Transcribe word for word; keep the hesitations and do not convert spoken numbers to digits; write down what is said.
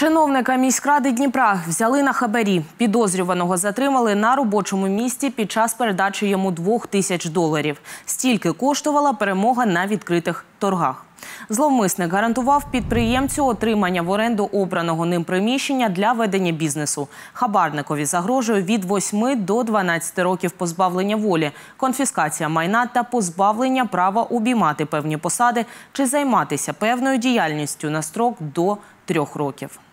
Чиновника міськради Дніпра взяли на хабарі. Підозрюваного затримали на робочому місці під час передачі йому двох тисяч доларів. Стільки коштувала перемога на відкритих торгах. Зловмисник гарантував підприємцю отримання в оренду обраного ним приміщення для ведення бізнесу. Хабарникові загрожує від восьми до дванадцяти років позбавлення волі, конфіскація майна та позбавлення права обіймати певні посади чи займатися певною діяльністю на строк до трьох років.